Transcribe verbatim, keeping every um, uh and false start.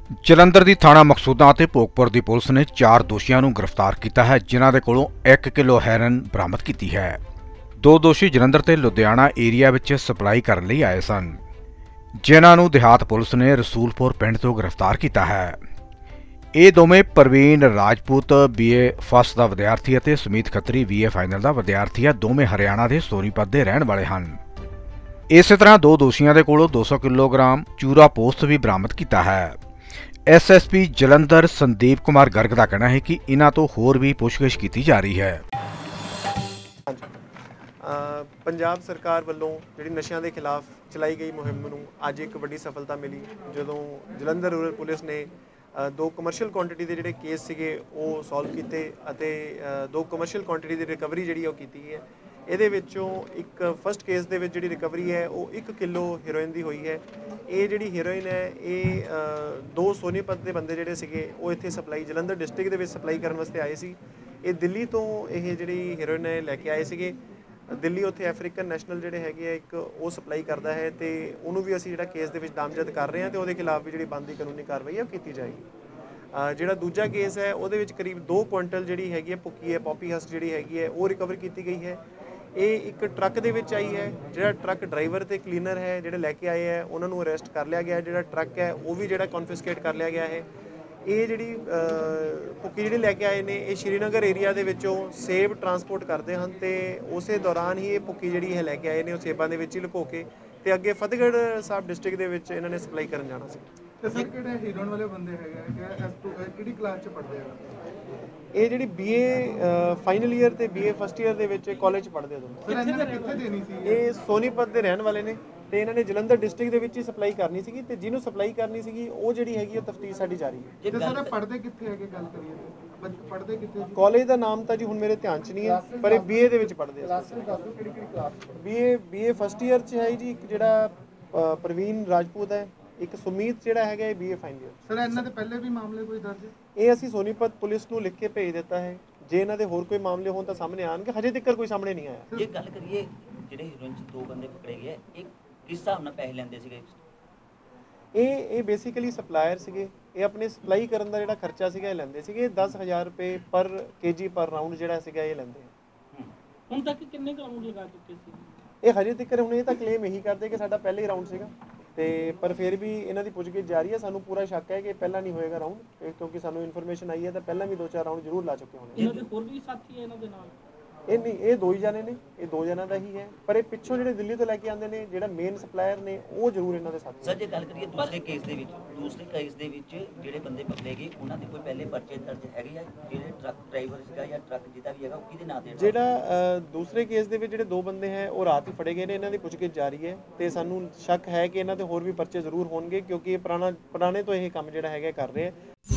ਜਲੰਧਰ ਦੀ ਥਾਣਾ ਮਕਸੂਦਾਂ ਅਤੇ ਭੋਗਪੁਰ ਦੀ ਪੁਲਿਸ ਨੇ ਚਾਰ ਦੋਸ਼ੀਆਂ ਨੂੰ ਗ੍ਰਿਫਤਾਰ ਕੀਤਾ ਹੈ, ਜਿਨ੍ਹਾਂ ਦੇ ਕੋਲੋਂ ਇੱਕ ਕਿਲੋ ਹੈਰਨ ਬਰਾਮਦ ਕੀਤੀ ਹੈ। ਦੋ ਦੋਸ਼ੀ ਜਲੰਧਰ ਤੇ ਲੁਧਿਆਣਾ ਏਰੀਆ ਵਿੱਚ ਸਪਲਾਈ ਕਰਨ ਲਈ ਆਏ ਸਨ, ਜਿਨ੍ਹਾਂ ਨੂੰ ਦਿਹਾਤ ਪੁਲਿਸ ਨੇ ਰਸੂਲਪੁਰ ਪਿੰਡ ਤੋਂ ਗ੍ਰਿਫਤਾਰ ਕੀਤਾ ਹੈ। ਇਹ ਦੋਵੇਂ ਪ੍ਰਵੀਨ ਰਾਜਪੂਤ ਬੀਏ ਫਸਟ ਦਾ ਵਿਦਿਆਰਥੀ ਅਤੇ ਸੁਮੀਤ ਖੱਤਰੀ ਬੀਏ ਫਾਈਨਲ ਦਾ ਵਿਦਿਆਰਥੀ ਹੈ। ਦੋਵੇਂ ਹਰਿਆਣਾ ਦੇ ਸੋਨੀਪਤ ਦੇ ਰਹਿਣ ਵਾਲੇ ਹਨ। ਇਸੇ ਤਰ੍ਹਾਂ ਦੋ ਦੋਸ਼ੀਆਂ ਦੇ ਕੋਲੋਂ ਦੋ ਸੌ ਕਿਲੋਗ੍ਰਾਮ ਚੂਰਾ ਪੋਸਟ ਵੀ ਬਰਾਮਦ ਕੀਤਾ ਹੈ। S S P Jalandhar Sandeep Kumar Garg ਦਾ ਕਹਿਣਾ ਹੈ ਕਿ ਇਹਨਾਂ ਤੋਂ ਹੋਰ ਵੀ ਪੁੱਛਗਿੱਛ ਕੀਤੀ ਜਾ ਰਹੀ ਹੈ। ਪੰਜਾਬ ਸਰਕਾਰ ਵੱਲੋਂ ਜਿਹੜੀ ਨਸ਼ਿਆਂ ਦੇ ਖਿਲਾਫ ਚਲਾਈ ਗਈ ਮੁਹਿੰਮ ਨੂੰ ਅੱਜ ਇੱਕ ਵੱਡੀ ਸਫਲਤਾ ਮਿਲੀ, ਜਦੋਂ ਜਲੰਧਰ ਰੂਰਲ ਪੁਲਿਸ ਨੇ ਦੋ ਕਮਰਸ਼ੀਅਲ ਕੁਆਂਟੀਟੀ ਦੇ ਜਿਹੜੇ ਕੇਸ ਸੀਗੇ ਉਹ ਸੋਲਵ ਕੀਤੇ ਅਤੇ ਦੋ ਕਮਰਸ਼ੀਅਲ ਕੁਆਂਟੀਟੀ ਦੀ ਰਿਕਵਰੀ ਜਿਹੜੀ ਉਹ ਕੀਤੀ ਹੈ। ਇਹਦੇ ਵਿੱਚੋਂ ਇੱਕ ਫਸਟ ਕੇਸ ਦੇ ਵਿੱਚ ਜਿਹੜੀ ਰਿਕਵਰੀ ਹੈ ਉਹ ਇੱਕ ਕਿਲੋ ਹੀਰੋਇਨ ਦੀ ਹੋਈ ਹੈ। ਇਹ ਜਿਹੜੀ ਹੀਰੋਇਨ ਹੈ ਇਹ ਦੋ ਸੋਨੀਪਤ ਦੇ ਬੰਦੇ ਜਿਹੜੇ ਸੀਗੇ ਉਹ ਇੱਥੇ ਸਪਲਾਈ ਜਲੰਧਰ ਡਿਸਟ੍ਰਿਕਟ ਦੇ ਵਿੱਚ ਸਪਲਾਈ ਕਰਨ ਵਾਸਤੇ ਆਏ ਸੀ। ਇਹ ਦਿੱਲੀ ਤੋਂ ਇਹ ਜਿਹੜੀ ਹੀਰੋਇਨ ਹੈ ਲੈ ਕੇ ਆਏ ਸੀਗੇ। ਦਿੱਲੀ ਉੱਥੇ ਅਫਰੀਕਨ ਨੈਸ਼ਨਲ ਜਿਹੜੇ ਹੈਗੇ ਆ ਇੱਕ ਉਹ ਸਪਲਾਈ ਕਰਦਾ ਹੈ ਅਤੇ ਉਹਨੂੰ ਵੀ ਅਸੀਂ ਜਿਹੜਾ ਕੇਸ ਦੇ ਵਿੱਚ ਨਾਮਜ਼ਦ ਕਰ ਰਹੇ ਹਾਂ ਅਤੇ ਉਹਦੇ ਖਿਲਾਫ ਵੀ ਜਿਹੜੀ ਬਣਦੀ ਕਾਨੂੰਨੀ ਕਾਰਵਾਈ ਹੈ ਉਹ ਕੀਤੀ ਜਾਏਗੀ। ਜਿਹੜਾ ਦੂਜਾ ਕੇਸ ਹੈ ਉਹਦੇ ਵਿੱਚ ਕਰੀਬ ਦੋ ਕੁਇੰਟਲ ਜਿਹੜੀ ਹੈਗੀ ਹੈ ਭੁੱਕੀ ਹੈ ਪੋਪੀ ਹਸਟ ਜਿਹੜੀ ਹੈਗੀ ਹੈ ਉਹ ਰਿਕਵਰ ਕੀਤੀ ਗਈ ਹੈ। ਇਹ ਇੱਕ ਟਰੱਕ ਦੇ ਵਿੱਚ ਆਈ ਹੈ। ਜਿਹੜਾ ਟਰੱਕ ਡਰਾਈਵਰ ਤੇ ਕਲੀਨਰ ਹੈ ਜਿਹੜੇ ਲੈ ਕੇ ਆਏ ਹੈ ਉਹਨਾਂ ਨੂੰ ਅਰੈਸਟ ਕਰ ਲਿਆ ਗਿਆ। ਜਿਹੜਾ ਟਰੱਕ ਹੈ ਉਹ ਵੀ ਜਿਹੜਾ ਕਨਫਿਸਕੇਟ ਕਰ ਲਿਆ ਗਿਆ ਹੈ। ਇਹ ਜਿਹੜੀ ਭੁੱਕੀ ਜਿਹੜੀ ਲੈ ਕੇ ਆਏ ਨੇ ਇਹ ਸ਼੍ਰੀਨਗਰ ਏਰੀਆ ਦੇ ਵਿੱਚੋਂ ਸੇਬ ਟਰਾਂਸਪੋਰਟ ਕਰਦੇ ਹਨ ਅਤੇ ਉਸੇ ਦੌਰਾਨ ਹੀ ਇਹ ਭੁੱਕੀ ਜਿਹੜੀ ਹੈ ਲੈ ਕੇ ਆਏ ਨੇ ਉਹ ਸੇਬਾਂ ਦੇ ਵਿੱਚ ਹੀ ਲੁਕੋ ਕੇ ਅਤੇ ਅੱਗੇ ਫਤਿਹਗੜ੍ਹ ਸਾਹਿਬ ਡਿਸਟ੍ਰਿਕਟ ਦੇ ਵਿੱਚ ਇਹਨਾਂ ਨੇ ਸਪਲਾਈ ਕਰਨ ਜਾਣਾ ਸੀ। ਤੇ ਸਰ ਕਿਹੜੇ ਹੀਰੋਇਨ ਵਾਲੇ ਬੰਦੇ ਹੈਗੇ ਕਿਹੜੀ ਕਲਾਸ 'ਚ ਪੜ੍ਹਦੇ ਆ? ਇਹ ਜਿਹੜੀ ਬੀਏ ਫਾਈਨਲ ਈਅਰ ਤੇ ਬੀਏ ਫਸਟ ਈਅਰ ਦੇ ਵਿੱਚ ਕਾਲਜ ਪੜ੍ਹਦੇ ਆ ਦੋਨੋਂ। ਸਰ ਇਹਨਾਂ ਨੇ ਕਿੱਥੇ ਦੇਣੀ ਸੀ? ਇਹ ਸੋਨੀਪਤ ਦੇ ਰਹਿਣ ਵਾਲੇ ਨੇ ਤੇ ਇਹਨਾਂ ਨੇ ਜਲੰਧਰ ਡਿਸਟ੍ਰਿਕਟ ਦੇ ਵਿੱਚ ਹੀ ਸਪਲਾਈ ਕਰਨੀ ਸੀਗੀ ਤੇ ਜਿਹਨੂੰ ਸਪਲਾਈ ਕਰਨੀ ਸੀਗੀ ਉਹ ਜਿਹੜੀ ਹੈਗੀ ਉਹ ਤਫਤੀਸ਼ ਸਾਡੀ ਜਾਰੀ ਹੈ। ਤੇ ਸਰ ਪੜ੍ਹਦੇ ਕਿੱਥੇ ਹੈਗੇ ਗੱਲ ਕਰੀਏ ਪੜ੍ਹਦੇ ਕਿੱਥੇ? ਕਾਲਜ ਦਾ ਨਾਮ ਤਾਂ ਜੀ ਹੁਣ ਮੇਰੇ ਧਿਆਨ 'ਚ ਨਹੀਂ ਹੈ, ਪਰ ਇਹ ਬੀਏ ਦੇ ਵਿੱਚ ਪੜ੍ਹਦੇ ਆ। ਕਲਾਸ ਦੱਸੋ ਕਿਹੜੀ ਕਿਹੜੀ class? BA BA first year 'ਚ ਹੈ ਜੀ ਇੱਕ ਜਿਹੜਾ ਪ੍ਰਵੀਨ ਰਾਜਪੂਤ ਹੈ, ਇੱਕ ਸੁਮੀਤ ਜਿਹੜਾ ਹੈਗਾ ਇਹ ਬੀਏ ਫਾਈਨਲ ਈਅਰ। ਸਰ ਇਹਨਾਂ ਦੇ ਪਹਿਲੇ ਵੀ ਮਾਮਲੇ ਕੋਈ ਦਰਜ? ਇਹ ਅਸੀਂ ਸੋਨੀਪਤ ਪੁਲਿਸ ਨੂੰ ਲਿਖ ਕੇ ਭੇਜ ਦਿੱਤਾ ਹੈ। ਜੇ ਇਹਨਾਂ ਦੇ ਹੋਰ ਕੋਈ ਮਾਮਲੇ ਹੋਣ ਤਾਂ ਸਾਹਮਣੇ ਆਣਗੇ, ਹਜੇ ਤੱਕ ਕੋਈ ਸਾਹਮਣੇ ਨਹੀਂ ਆਇਆ। ਜੇ ਗੱਲ ਕਰੀਏ ਜਿਹੜੇ ਹੀਰੋਇਨ 'ਚ ਦੋ ਬੰਦੇ ਪਕੜੇ ਗਏ ਇਹ ਕਿਸ ਹਿਸਾਬ ਨਾਲ ਪੈਸੇ ਲੈਂਦੇ ਸੀਗੇ? ਇਹ ਇਹ ਬੇਸਿਕਲੀ ਸਪਲਾਇਰ ਸੀਗੇ। ਇਹ ਆਪਣੇ ਸਪਲਾਈ ਕਰਨ ਦਾ ਜਿਹੜਾ ਖਰਚਾ ਸੀਗਾ ਇਹ ਲੈਂਦੇ ਸੀਗੇ। ਦਸ ਹਜ਼ਾਰ ਰੁਪਏ ਪਰ ਕੇਜੀ ਪਰ ਰਾਊਂਡ ਜਿਹੜਾ ਸੀਗਾ ਇਹ ਲੈਂਦੇ। ਹੁਣ ਤੱਕ ਕਿੰਨੇ ਰਾਊਂਡ ਲਗਾ ਚੁੱਕੇ ਸੀ? ਇਹ ਹਜੇ ਤੱਕ ਹੁਣ ਇਹ ਤਾਂ ਕਲੇਮ ਇਹੀ ਕਰਦੇ ਕਿ ਸਾਡਾ ਪਹਿਲਾ ਹੀ ਰਾਊਂਡ ਸੀਗਾ ਤੇ ਪਰ ਫਿਰ ਵੀ ਇਹਨਾਂ ਦੀ ਪੁੱਛਗਿੱਛ ਜਾਰੀ ਹੈ। ਸਾਨੂੰ ਪੂਰਾ ਸ਼ੱਕ ਹੈ ਕਿ ਪਹਿਲਾਂ ਨਹੀਂ ਹੋਏਗਾ ਰਾਊਂਡ, ਕਿਉਂਕਿ ਸਾਨੂੰ ਇਨਫੋਰਮੇਸ਼ਨ ਆਈ ਹੈ ਤਾਂ ਪਹਿਲਾਂ ਵੀ ਦੋ ਚਾਰ ਰਾਊਂਡ ਜ਼ਰੂਰ ਲਾ ਚੁੱਕੇ ਹੋਣੇ। ਇਹਨਾਂ ਦੇ ਹੋਰ ਵੀ ਸਾਥੀ ਹੈ ਇਹਨਾਂ ਦੇ ਨਾਲ? ਇਹ ਨਹੀਂ, ਇਹ ਦੋ ਹੀ ਜਾਣੇ ਨੇ, ਇਹ ਦੋ ਜਣਾਂ ਦਾ ਹੀ ਹੈ, ਪਰ ਇਹ ਪਿੱਛੋਂ ਜਿਹੜੇ ਦਿੱਲੀ ਤੋਂ ਲੈ ਕੇ ਆਉਂਦੇ ਨੇ ਜਿਹੜਾ ਮੇਨ ਸਪਲਾਇਰ ਨੇ ਉਹ ਜ਼ਰੂਰ ਇਹਨਾਂ ਦੇ ਸਾਥੀ। ਸਰ ਜੇ ਗੱਲ ਕਰੀਏ ਦੂਸਰੇ ਕੇਸ ਦੇ ਵਿੱਚ ਦੂਸਰੇ ਕੇਸ ਦੇ ਵਿੱਚ ਜਿਹੜੇ ਬੰਦੇ ਪਕੜੇ ਗਏ ਉਹਨਾਂ ਦੇ ਕੋਈ ਪਹਿਲੇ ਪਰਚੇ ਦਰਜ ਹੈਗੇ ਆ? ਜਿਹੜੇ ਟਰੱਕ ਡਰਾਈਵਰ ਸੀਗਾ ਜਾਂ ਟਰੱਕ ਜਿਹਦਾ ਵੀ ਹੈਗਾ ਉਹ ਕਿਹਦੇ ਨਾਂ ਤੇ? ਜਿਹੜਾ ਦੂਸਰੇ ਕੇਸ ਦੇ ਵਿੱਚ ਜਿਹੜੇ ਦੋ ਬੰਦੇ ਹੈ ਉਹ ਰਾਤ ਹੀ ਫੜੇ ਗਏ ਨੇ। ਇਹਨਾਂ ਦੀ ਪੁੱਛਗਿੱਛ ਜਾਰੀ ਹੈ ਤੇ ਸਾਨੂੰ ਸ਼ੱਕ ਹੈ ਕਿ ਇਹਨਾਂ ਦੇ ਹੋਰ ਵੀ ਪਰਚੇ ਜ਼ਰੂਰ ਹੋਣਗੇ, ਕਿਉਂਕਿ ਇਹ ਪੁਰਾਣਾ ਪੁਰਾਣੇ ਤੋਂ ਇਹ ਕੰਮ ਜਿਹੜਾ ਹੈਗਾ ਕਰ ਰਹੇ ਆ।